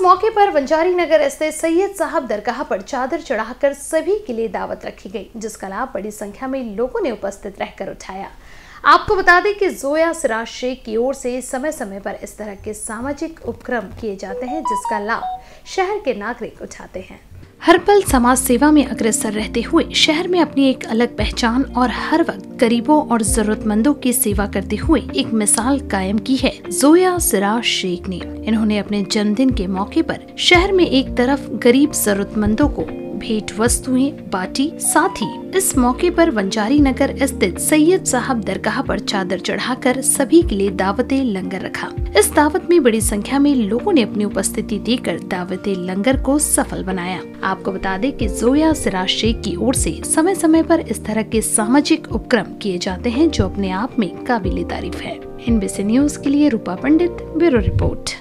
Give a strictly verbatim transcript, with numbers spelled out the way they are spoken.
मौके पर वंजारी नगर स्थित सैयद साहब दरगाह पर चादर चढ़ाकर सभी के लिए दावत रखी गई, जिसका लाभ बड़ी संख्या में लोगों ने उपस्थित रहकर उठाया। आपको बता दें कि जोया सिराज शेख की ओर से समय समय पर इस तरह के सामाजिक उपक्रम किए जाते हैं, जिसका लाभ शहर के नागरिक उठाते हैं। हर पल समाज सेवा में अग्रसर रहते हुए शहर में अपनी एक अलग पहचान और हर वक्त गरीबों और जरूरतमंदों की सेवा करते हुए एक मिसाल कायम की है जोया सिराज शेख ने। इन्होंने अपने जन्मदिन के मौके पर शहर में एक तरफ गरीब जरूरतमंदों को भेंट वस्तुएं बांटी, साथ ही इस मौके पर वंजारी नगर स्थित सैयद साहब दरगाह पर चादर चढ़ाकर सभी के लिए दावते लंगर रखा। इस दावत में बड़ी संख्या में लोगों ने अपनी उपस्थिति देकर दावते लंगर को सफल बनाया। आपको बता दें कि जोया सिराज शेख की ओर से समय समय पर इस तरह के सामाजिक उपक्रम किए जाते हैं, जो अपने आप में काबिले तारीफ है। एनबीसी न्यूज के लिए रूपा पंडित, ब्यूरो रिपोर्ट।